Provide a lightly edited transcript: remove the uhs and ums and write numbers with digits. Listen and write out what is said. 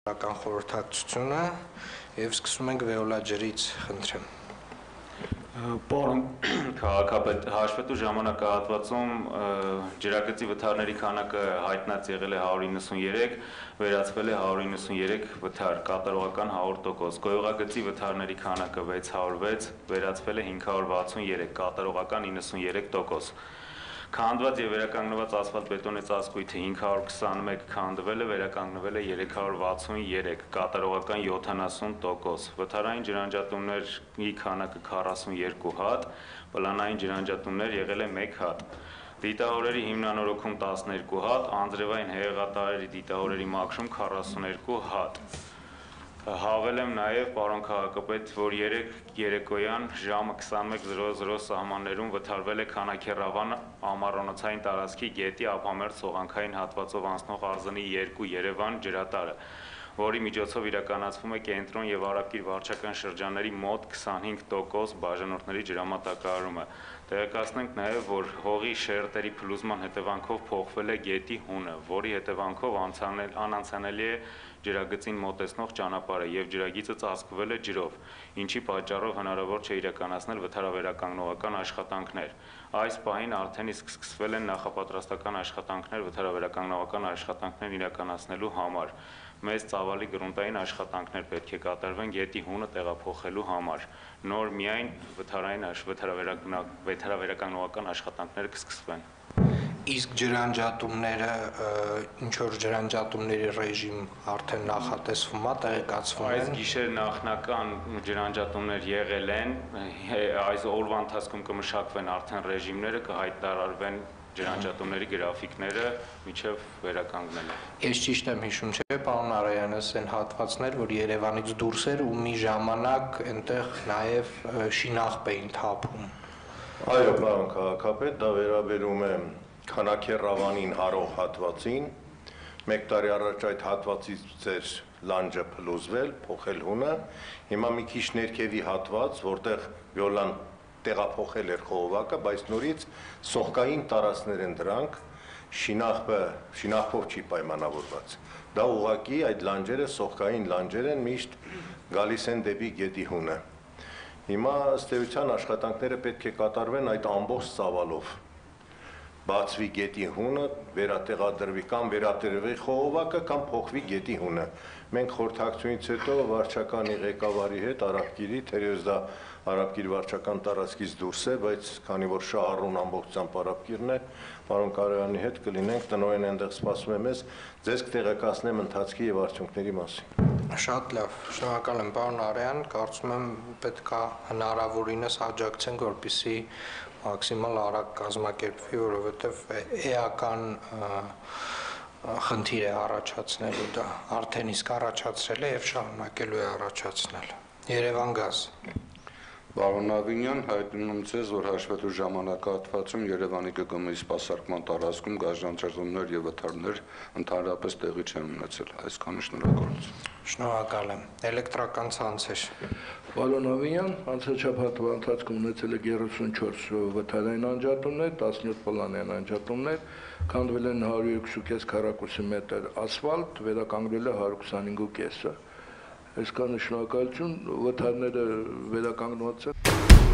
Ռական խորհրդակցությունը եւ սկսում ենք Վեոլա ջրից, խնդրեմ։ Պարոն քաղաքապետ, հաշվետու ժամանակահատվածում ջրագծի վթարների քանակը հայտնած եղել է 193, վերացվել է 193 վթար, կատարողական 100%, գոյողագծի վթարների քանակը 606, վերացվել է 563, կատարողական 93%։ Քանդված եւ վերականգնված ասֆալտբետոնե ծածկույթը 521 քանդվել է, վերականգնվել է 363, կատարողական 70%, վթարային ջրանջատումների քանակը 42 հատ, պլանային ջրանջատումներ եղել է 1 հատ, դիտահորերի հիմնանորոգում 12 հատ, անձրևային հեղեղատարերի դիտահորերի մաքրում 42 հատ։ Հավել եմ նաև, պարոն քաղաքապետ, որ երեկոյան ժամը 21:00 սահմաններում վթարվել է Քանաքեռավան ամառոնոցային տարածքի գետի ափամերձ սողանքային հատվածով անցնող արձանի 2 Երևան ջրատարը, որի միջոցով իրականացվում է կենտրոն եւ Արաբկիր վարչական շրջանների մոտ 25% բաժանորդների ջրամատակարարումը։ Տեղեկացնենք նաև, որ հողի շերտերի փլուզման հետևանքով փոխվել է գետի հունը, որի հետևանքով անանցանելի է ջրագծին մոտեցնող ճանապարհը եւ ջրագիծը ծածկվել է ջրով, ինչի պատճառով հնարավոր չէ իրականացնել վթարավերականգնողական աշխատանքներ։ Այս պահին արդեն իսկ սկսվել են նախապատրաստական աշխատանքներ վթարավերականգնողական աշխատանքներ իրականացնելու համար։ Մեծ ծավալի գրունտային աշխատանքներ պետք է կատարվեն գետի հունը տեղափոխելու համար։ Նոր միայն վթարավերականգնողական աշխատանքները կսկսվեն։ Իսկ ջրանջատումները, ինչ որ ջրանջատումների ռեժիմ արդեն նախատեսվում է, տեղեկացվում են։ Այս գիշեր նախնական ջրանջատումներ եղել են, այս օրվա ընթացքում կմշակվեն արդեն ռեժիմները, կհայտարարվեն ջրանջատումների գրաֆիկները միջև վերականգնելը։ Ես ճիշտ եմ հիշում, չէ՞, պարոն Արայանս, այն հատվածներ, որ Երևանից դուրս էր ու մի ժամանակ այնտեղ նաև շինաղբ էին թափում։ Այո, պարոն քաղաքապետ, դա վերաբերում է Քանաքեռավանին հարող հատվածին, 1 տարի առաջ այդ հատվածից էր լանջը փլուզվել, փոխել հունը, հիմա մի քիչ ներքևի հատված, որտեղ Վիոլան տեղափոխել էր խողովակը, բայց նորից սոխկային տարածքներ են դրանք, շինաղբով չի պայմանավորված։ Դա ուղղակի այդ լանջերը սոխկային լանջեր են, միշտ գալիս են դեպի գետի հունը։ Հիմա ըստ էության աշխատանքները պետք է կատարվեն այդ ամբողջ ծավալով։ Բացվի գետի հունը, վերատեղադրվի կամ վերատրվի խողովակը կամ փոխվի գետի հունը։ Մենք խորհրդակցությունից հետո վարչականի ղեկավարի հետ Արաբկիրի, թերևս դա Արաբկիր վարչական տարածքից դուրս է, բայց քանի որ շահառուն ամբողջությամբ Արաբկիրն է, պարոն Կարոյանի հետ կլինենք, տնօրենը այնտեղ սպասում է մեզ, ձեզ կտեղեկացնեմ ընթացքի եւ արդյունքների մասին։ Շատ լավ, շնորհակալ եմ, պարոն Արայան, կարծում եմ պետք է հնարավորինս աջակցենք, որպեսզի մաքսիմալ արագ կազմակերպվի, որովհետև էական խնդիր է առաջացնելու դա, արդեն իսկ առաջացրել է եւ շարունակելու է առաջացնել։ Երևան գազ։ Պարոն Ավինյան, հայտնում եմ ձեզ, որ հաշվետու ժամանակահատվածում Երևանի ԿԿՄ-ի սպասարկման տարածքում գազջանցումներ եւ վթարներ ընդհանրապես տեղի չեն ունեցել։ Այսքանը շնորհակալություն։ Շնորհակալ եմ։ Էլեկտրական ցանցեր։ Պարոն Ավինյան, անցաչափահատվա ընթացքում ունեցել է 34 վթարային անջատումներ, 17 պլանային անջատումներ, քանդվել են 102.5 քառակուսի մետր ասֆալտ, վերականգնվել է 125.5-ը։ Այսքանը շնորհակալություն, վթարները վերականգնված են։